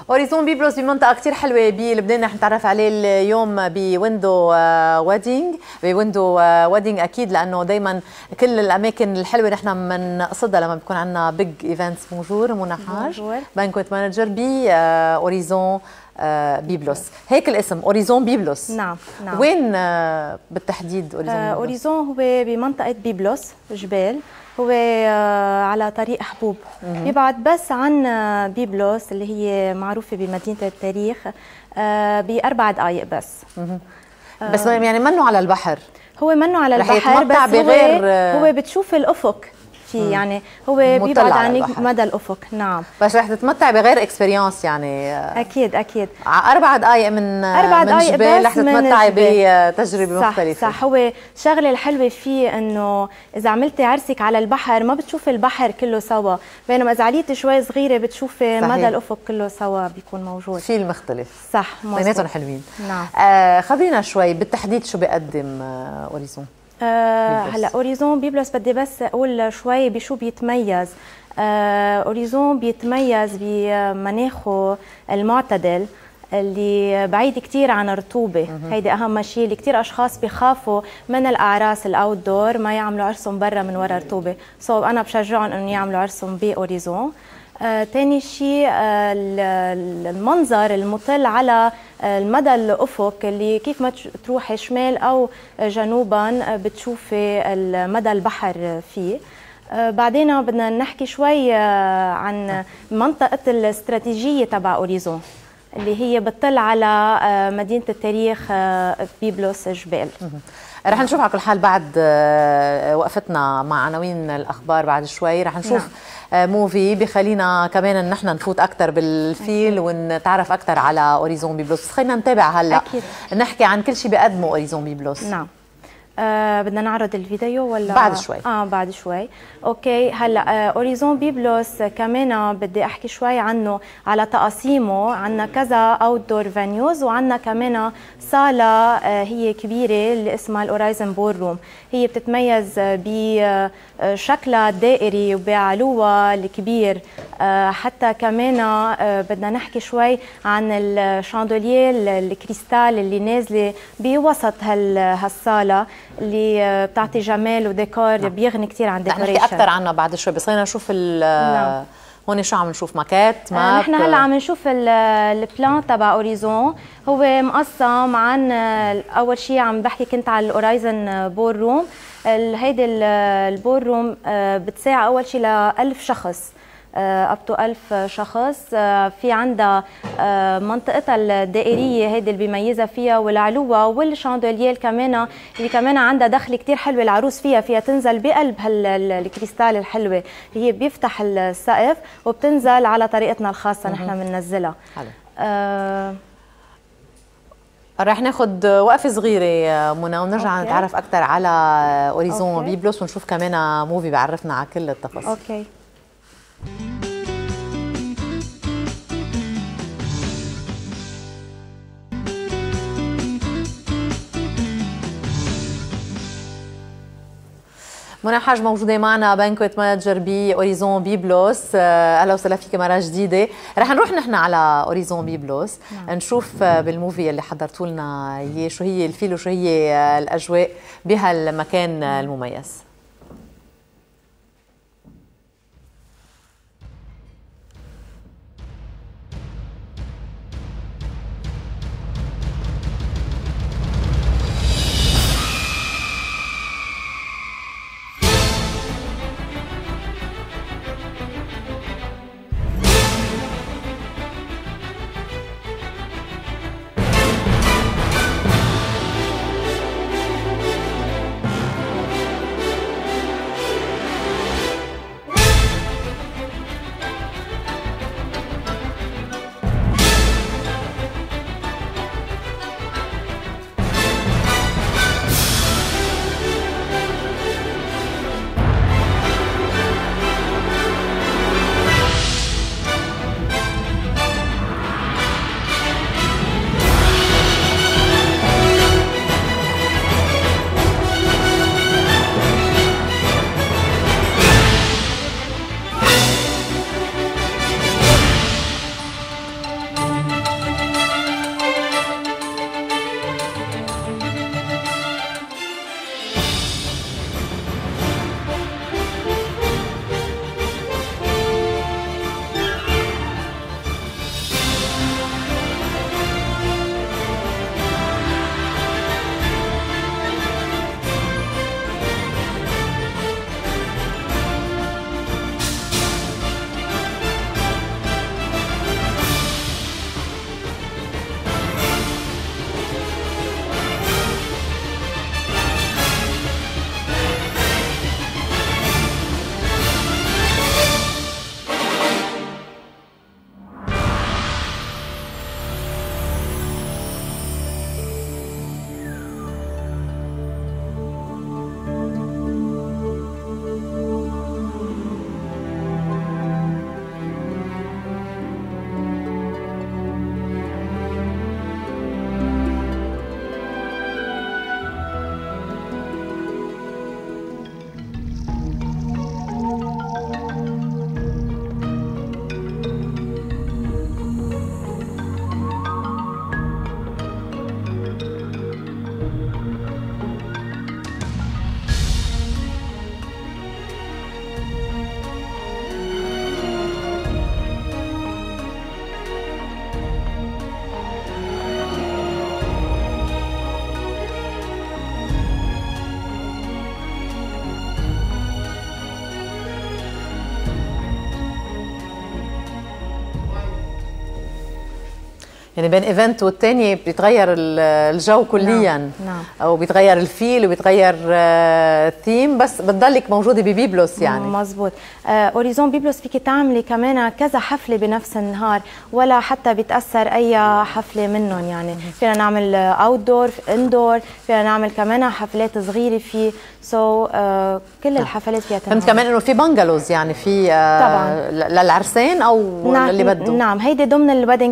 اوريزون بيبلوس بمنطقه كثير حلوه بلبنان، رح نتعرف عليه اليوم بويندو ويدنج. بويندو ويدنج اكيد، لانه دائما كل الاماكن الحلوه نحن بنقصدها لما بيكون عندنا بيج ايفنتس. بونجور منى حاج، بانكويت مانجر باوريزون بيبلوس. هيك الاسم اوريزون بيبلوس. نعم. وين بالتحديد اوريزون بيبلوس؟ اوريزون هو بمنطقه بيبلوس جبال، هو على طريق حبوب. بيبعد بس عن بيبلوس اللي هي معروفه بمدينه التاريخ ب4 دقائق بس. بس يعني منه على البحر. هو منه على البحر، بس بغير هو بتشوف الافق فيه، يعني هو بيبعد عنك مدى الافق. نعم، بس رح تتمتع بغير اكسبيرينس يعني. اكيد 4 دقائق من 4 دقائق جبال رح تتمتعي بتجربه مختلفه. صح. هو الشغله الحلوه فيه انه اذا عملتي عرسك على البحر ما بتشوفي البحر كله سوا، بينما اذا عليتي شوي صغيره بتشوفي مدى الافق كله سوا بيكون موجود. شيء المختلف. صح، اثنيناتهم حلوين. نعم. خبرينا شوي بالتحديد شو بيقدم اوريزون. هلا اوريزون بيبلوس بدي بس اقول شوي بشو بيتميز. اوريزون بيتميز بمناخه المعتدل اللي بعيد كثير عن الرطوبه. هيدي اهم شيء، اللي كثير اشخاص بيخافوا من الاعراس الاوت دور ما يعملوا عرسهم برا من وراء رطوبه، انا بشجعهم انه يعملوا عرسهم باوريزون. ثاني شيء المنظر المطل على المدى الافق، اللي كيف ما تروحي شمال او جنوبا بتشوفي مدى البحر فيه. بعدين بدنا نحكي شوي عن منطقه الاستراتيجيه تبع اوريزون اللي هي بتطل على مدينه التاريخ بيبلوس جبال. رح نشوف على كل حال بعد وقفتنا مع عناوين الاخبار بعد شوي رح نشوف موفي بخلينا كمان نحن نفوت اكثر بالفيل ونتعرف اكثر على اوريزون بيبلوس. خلينا نتابع هلا نحكي عن كل شيء بيقدمه اوريزون بيبلوس. نعم. بدنا نعرض الفيديو ولا بعد شوي؟ بعد شوي. اوكي. هلا اوريزون بيبلوس كمان بدي احكي شوي عنه، على تقاسيمه. عندنا كذا اوت دور فانيوز، وعندنا كمان صاله هي كبيره اللي اسمها الاورايزن بور روم. هي بتتميز بشكلها الدائري وبعلوها الكبير. حتى كمان بدنا نحكي شوي عن الشاندولير الكريستال اللي نازله بوسط هالصاله، اللي بتعطي جمال وديكور. بيغني كثير عن ديكوريشن. نحكي اكثر عنها بعد شوي، بس خلينا نشوف هون شو عم نشوف. ماكات نحن هلا عم نشوف البلان تبع اوريزون. هو مقسم عن اول شيء عم بحكي كنت على الاورايزن بور روم. هيدي البور روم بتساع اول شيء ل 1000 شخص، اب تو 1000 شخص. في عندها منطقتها الدائريه هيدي اللي بيميزها فيها، والعلوه والشاندولير كمان اللي كمان عندها دخل كثير حلو. العروس فيها تنزل بقلب الكريستال الحلوه، هي بيفتح السقف وبتنزل على طريقتنا الخاصه نحن بننزلها. رح ناخذ وقفه صغيره منى ونرجع نتعرف اكثر على اوريزون بيبلوس ونشوف كمان موفي بيعرفنا على كل التفاصيل. اوكي. منى حاج موجوده معنا، بانكويت مانجر باوريزون بيبلوس. اهلا وسهلا فيك مره جديده. رح نروح نحن على اوريزون بيبلوس نشوف بالموفي اللي حضرتوا لنا اياه شو هي الفيل وشو هي الاجواء بهالمكان المميز. يعني بين ايفنت والتاني بيتغير الجو كليا. نعم. او بيتغير الفيل وبيتغير الثيم، بس بتضلك موجوده ببيبلوس يعني. مزبوط. اوريزون بيبلوس فيك تعملي كمان كذا حفله بنفس النهار، ولا حتى بيتاثر اي حفله منهم. يعني فينا نعمل اوت دور، اندور، فينا نعمل كمان حفلات صغيره فيه. كل الحفلات فيها فهمت كمان انه في بنجلوز، يعني في طبعا للعرسين او للي بده. نعم، هيدي ضمن الويدنج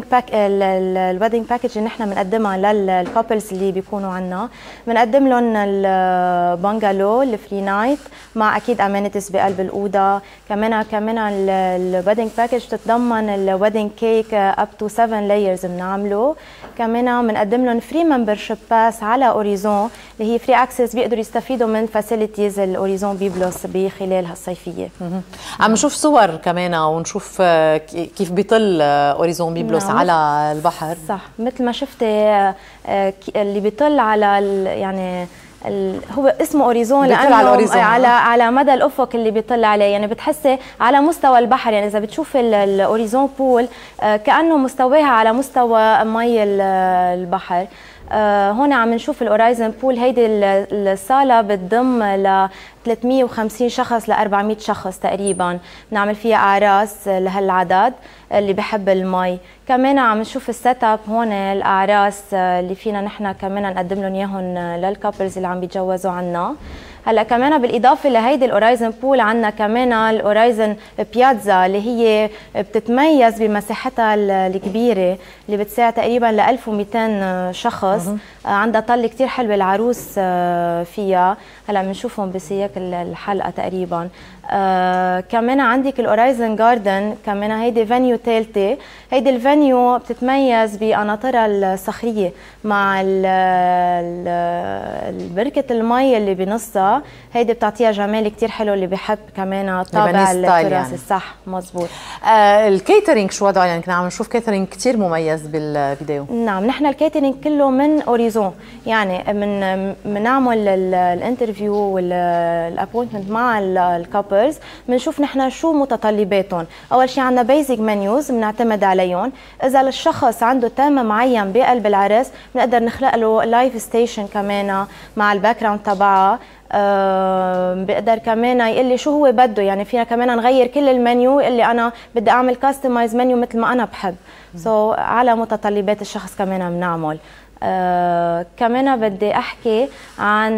باكج اللي نحن بنقدمها للكابلز اللي بيكونوا عنا. بنقدم لهم البنجلو الفري نايت مع اكيد امينيتيز بقلب الاوضه. كمان الويدنج باكج بتتضمن الويدنج كيك اب تو 7 لايرز بنعمله. كمان بنقدم لهم فري ممبرشيب باس على اوريزون اللي هي فري اكسس، بيقدروا يستفيدوا من فاسيلتيز الاوريزون بيبلوس بخلال هالصيفيه. عم نشوف صور كمان ونشوف كيف بيطل اوريزون بيبلوس على البحر. صح، مثل ما شفتي اللي بيطل على يعني هو اسمه اوريزون لانه على مدى الافق اللي بيطل عليه. يعني بتحسي على مستوى البحر، يعني اذا بتشوفي الاوريزون بول كانه مستواها على مستوى مي البحر. هون عم نشوف الاورايزن بول. هيدي الصاله بتضم ل 350 شخص ل 400 شخص تقريبا. بنعمل فيها اعراس لهالعدد اللي بحب المي. كمان عم نشوف السيت اب هون، الاعراس اللي فينا نحن كمان نقدم لهم اياهم للكابلز اللي عم بيتجوزوا عنا. هلا كمان بالاضافه لهيدي الاورايزن بول عندنا كمان الاورايزن بيازا اللي هي بتتميز بمساحتها الكبيره اللي بتساع تقريبا ل 1200 شخص. عندها طله كثير حلوه العروس فيها. هلا بنشوفهم بسياق الحلقه تقريبا. كمان عندك الاورايزن جاردن، كمان هيدي فانيو ثالثه. هيدي الفانيو بتتميز بقناطرها الصخريه مع بركه المي اللي بنصها. هيدي بتعطيها جمال كتير حلو اللي بحب كمان طابع التراث يعني. صح مزبوط. الكيترينج شو وضعه؟ يعني كنا عم نشوف كيترينج كتير مميز بالفيديو. نعم، نحن الكيترينج كله من اوريزون. يعني بنعمل الانترفيو والابوينتمنت مع الكابلز، بنشوف نحن شو متطلباتهم. اول شيء عندنا بيزك منيوز بنعتمد عليهم. اذا الشخص عنده تيم معين بقلب العرس بنقدر نخلق له لايف ستيشن كمان مع الباك جراوند تبعها. بقدر كمان يقول لي شو هو بده. يعني فينا كمان نغير كل المنيو اللي انا بدي اعمل كاستمايز منيو مثل ما انا بحب. على متطلبات الشخص كمان بنعمل. كمان بدي احكي عن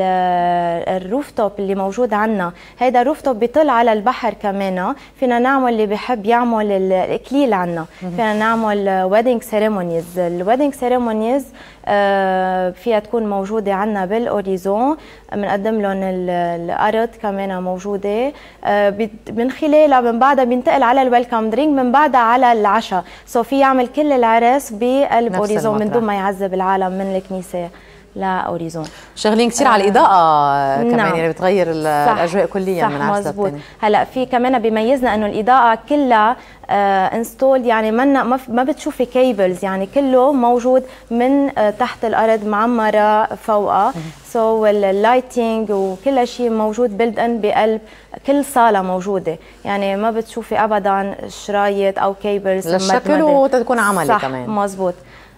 الروفتوب اللي موجود عنا. هيدا الروفتوب بيطل على البحر. كمان فينا نعمل اللي بحب يعمل الاكليل عنا. فينا نعمل ويدنج سيريمونيز. الويدنج سيريمونيز فيها تكون موجوده عنا بالاوريزون. بنقدم لهم الارض كمان موجوده. من خلالها من بعدها بينتقل على الويلكم درينك، من بعدها على العشاء. في يعمل كل العرس بقلب اوريزون من دون ما يعذب العالم من الكنيسه لاوريزون. شغالين كثير على الاضاءه كمان. نعم. يعني بتغير الاجواء كليا من عرسه الثاني. هلا في كمان بيميزنا انه الاضاءه كلها انستول. يعني ما بتشوفي كيبلز، يعني كله موجود من تحت الارض معمره فوقها. اللايتنج وكل شيء موجود بيلد ان بقلب كل صاله موجوده. يعني ما بتشوفي ابدا شرايط او كيبلز للشكل وتكون عملي كمان. مزبوط.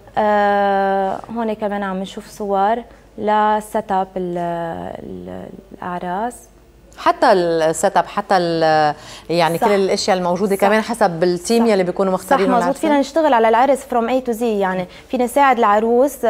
هون كمان عم نشوف صور لسيت اب الاعراس. حتى السيت اب، حتى يعني صح. كل الاشياء الموجوده صح. كمان حسب التيم يلي بيكونوا مختارين. صح مزبوط. فينا نشتغل على العرس فروم اي تو زي. يعني فينا نساعد العروس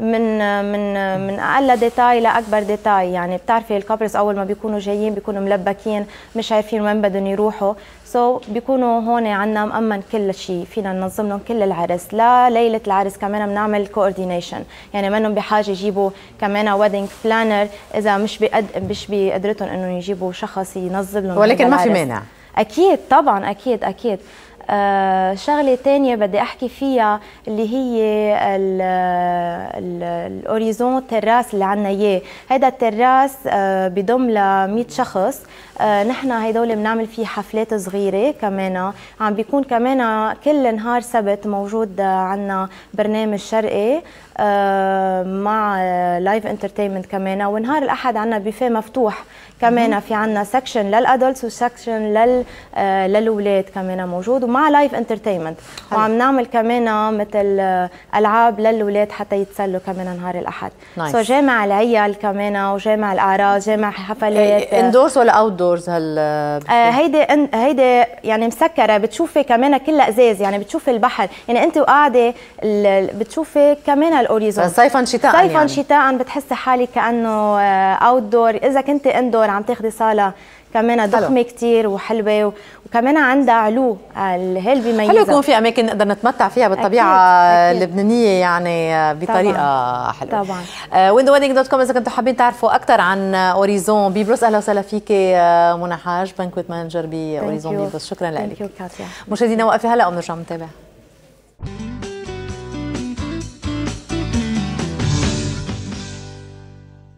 من اقل ديتاي لاكبر ديتاي. يعني بتعرفي الكابلز اول ما بيكونوا جايين بيكونوا ملبكين، مش عارفين وين بدهم يروحوا. بيكونوا هون عندنا مأمن كل شيء. فينا ننظم لهم كل العرس. ليله العرس كمان بنعمل كوردينيشن. يعني منهم بحاجه يجيبوا كمان ويدنج بلانر اذا مش بقدرتهم انه يجيبوا شخص ينظم لهم. ولكن ما في مانع. اكيد طبعا، اكيد. شغله ثانيه بدي احكي فيها اللي هي الاوريزون تراس اللي عندنا اياه. هذا التراس بضم ل 100 شخص. نحن هدول بنعمل فيه حفلات صغيره كمان، عم بيكون كمان كل نهار سبت موجود عندنا برنامج شرقي مع لايف انترتينمنت كمان، ونهار الاحد عندنا بيفيه مفتوح كمان، في عندنا سكشن للادلتس وسكشن للاولاد كمان موجود، ومع لايف انترتينمنت، وعم نعمل كمان مثل العاب للاولاد حتى يتسلوا كمان نهار الاحد. سو جامع العيال كمان وجامع الاعراس، جامع حفلات اندورز ولا اوت دورز؟ هيدي يعني مسكره، بتشوفي كمان كلها ازاز، يعني بتشوفي البحر، يعني انت وقاعده بتشوفي كمان الاوريزون صيفا شتاء، صيفا يعني شتاء بتحسي حالك كانه اوت دور. اذا كنت اندور عم تاخذي صاله كمان ضخمه كثير وحلوه، وكمان عندها علو هي اللي بيميزها. حلو يكون في اماكن نقدر نتمتع فيها بالطبيعه اللبنانيه يعني بطريقه حلوه. طبعا windowedding.com اذا كنتوا حابين تعرفوا اكثر عن اوريزون بيبرس. اهلا وسهلا فيك منى حاج، بانكويت مانجر باوريزون بيبرس. شكرا لك. مشاهدينا مشاهدينا وقفي هلا وبنرجع نتابع.